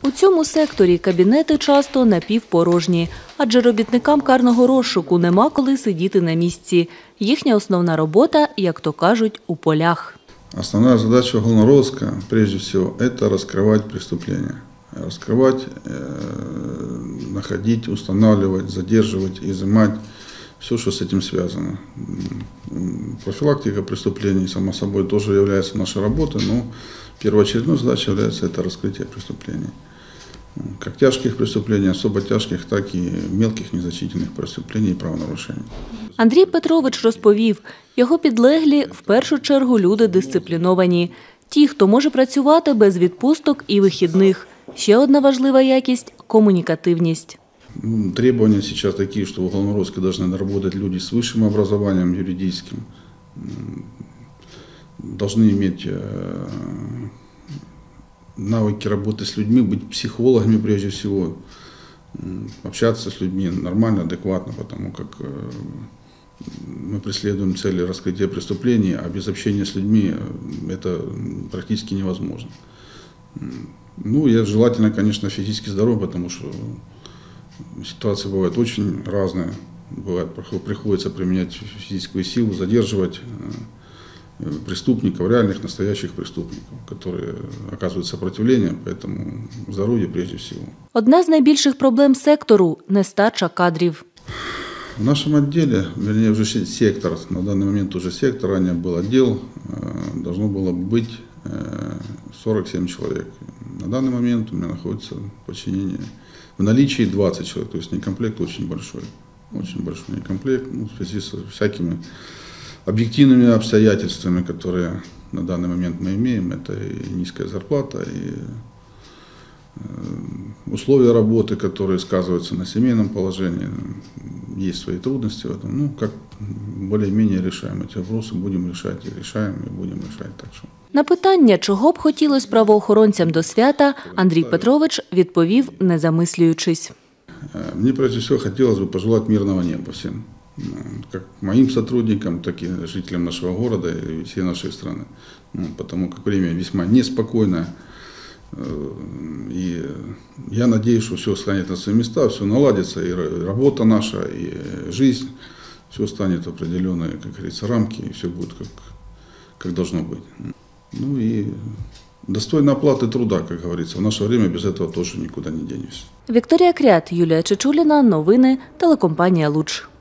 У цьому секторі кабінети часто напівпорожні, адже робітникам карного розшуку нема коли сидіти на місці. Їхня основна робота, як то кажуть, у полях. Основная задача уголнорозыска, прежде всего, это раскрывать преступления. Раскрывать, находить, устанавливать, задерживать, изымать все, что с этим связано. Профилактика преступлений, само собой, тоже является нашей работой, но первоочередной задачей является это раскрытие преступлений. Как тяжких преступлений, особо тяжких, так і мелких незначительних преступлений і правонарушень. Андрій Петрович розповів, його підлеглі в першу чергу люди дисципліновані. Ті, хто може працювати без відпусток і вихідних. Ще одна важлива якість – комунікативність. Требования сейчас такие, что в уголнорозыске должны работать люди с высшим образованием юридическим, должны иметь навыки работы с людьми, быть психологами прежде всего, общаться с людьми нормально, адекватно, потому как мы преследуем цели раскрытия преступлений, а без общения с людьми это практически невозможно. Ну, и желательно, конечно, физически здоровым, потому что ситуации бывают очень разные. Бывает, приходится применять физическую силу, задерживать преступников, реальных, настоящих преступников, которые оказывают сопротивление, поэтому здоровье прежде всего. Одна з найбільших проблем сектору – нестача кадрів. В нашем отделе, вернее, уже сектор, на данный момент уже сектор, ранее был отдел, должно было быть 47 человек. На данный момент у меня находится в подчинении, в наличии 20 человек, то есть некомплект очень большой некомплект, в связи с всякими объективными обстоятельствами, которые на данный момент мы имеем. Это и низкая зарплата, и условия работы, которые сказываются на семейном положении. Есть свои трудности в этом. Ну, как более-менее решаем эти вопросы, будем решать и решаем, и будем решать. Так что. На питання, чого б хотілося правоохоронцям до свята, Андрій Петрович відповів, не замислюючись. Мне прежде всего хотелось бы пожелать мирного неба всем. Как моим сотрудникам, так и жителям нашего города и всей нашей страны. Потому как время весьма неспокойное. И я надеюсь, что все станет на свои места, все наладится, и работа наша, и жизнь, все станет в определенные, как говорится, рамки, и все будет как должно быть. Ну и достойна оплаты труда, как говорится. В наше время без этого тоже никуда не денешься. Вікторія Крят, Юлія Чечуліна, новини, телекомпанія «Луч».